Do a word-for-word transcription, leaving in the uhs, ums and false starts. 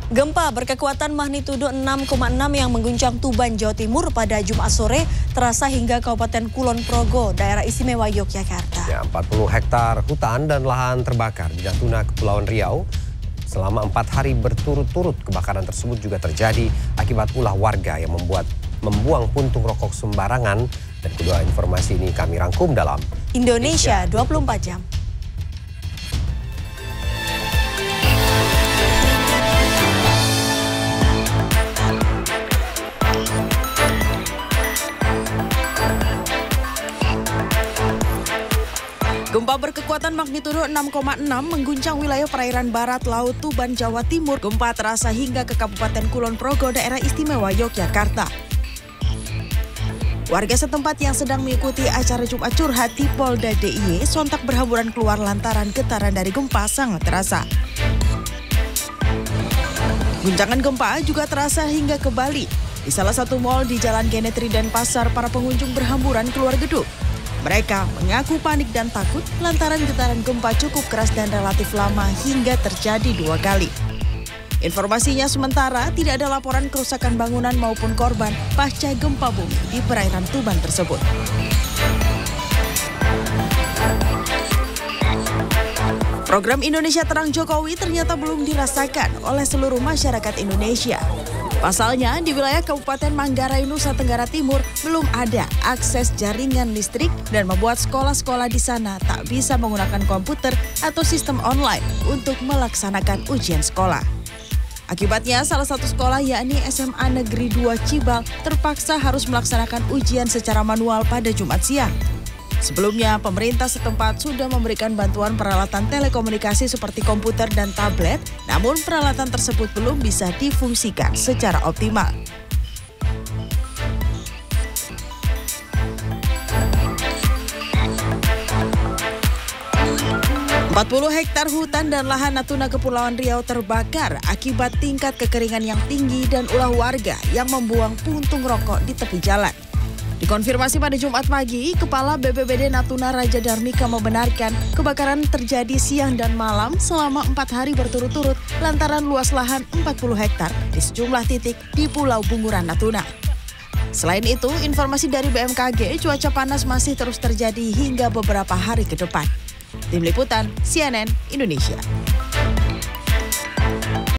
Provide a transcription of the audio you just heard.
Gempa berkekuatan magnitudo enam koma enam yang mengguncang Tuban, Jawa Timur pada Jumat sore terasa hingga Kabupaten Kulon Progo, daerah istimewa Yogyakarta. Ya, empat puluh hektar hutan dan lahan terbakar di Natuna, Kepulauan Riau. Selama empat hari berturut-turut, kebakaran tersebut juga terjadi akibat ulah warga yang membuat membuang puntung rokok sembarangan. Dan kedua informasi ini kami rangkum dalam Indonesia dua puluh empat jam. Gempa berkekuatan magnitudo enam koma enam mengguncang wilayah perairan barat laut Tuban, Jawa Timur. Gempa terasa hingga ke Kabupaten Kulon Progo, daerah istimewa Yogyakarta. Warga setempat yang sedang mengikuti acara Jumat Curhat di Polda D I Y sontak berhamburan keluar lantaran getaran dari gempa sangat terasa. Guncangan gempa juga terasa hingga ke Bali. Di salah satu mal di Jalan Genetri dan Pasar, para pengunjung berhamburan keluar gedung. Mereka mengaku panik dan takut lantaran getaran gempa cukup keras dan relatif lama hingga terjadi dua kali. Informasinya sementara tidak ada laporan kerusakan bangunan maupun korban pasca gempa bumi di perairan Tuban tersebut. Program Indonesia Terang Jokowi ternyata belum dirasakan oleh seluruh masyarakat Indonesia. Pasalnya, di wilayah Kabupaten Manggarai, Nusa Tenggara Timur belum ada akses jaringan listrik dan membuat sekolah-sekolah di sana tak bisa menggunakan komputer atau sistem online untuk melaksanakan ujian sekolah. Akibatnya, salah satu sekolah yakni S M A Negeri dua Cibal terpaksa harus melaksanakan ujian secara manual pada Jumat siang. Sebelumnya, pemerintah setempat sudah memberikan bantuan peralatan telekomunikasi seperti komputer dan tablet, namun peralatan tersebut belum bisa difungsikan secara optimal. empat puluh hektar hutan dan lahan Natuna, Kepulauan Riau terbakar akibat tingkat kekeringan yang tinggi dan ulah warga yang membuang puntung rokok di tepi jalan. Dikonfirmasi pada Jumat pagi, Kepala B P B D Natuna Raja Darmika membenarkan kebakaran terjadi siang dan malam selama empat hari berturut-turut lantaran luas lahan empat puluh hektar di sejumlah titik di Pulau Bunguran, Natuna. Selain itu, informasi dari B M K G, cuaca panas masih terus terjadi hingga beberapa hari ke depan. Tim Liputan C N N Indonesia.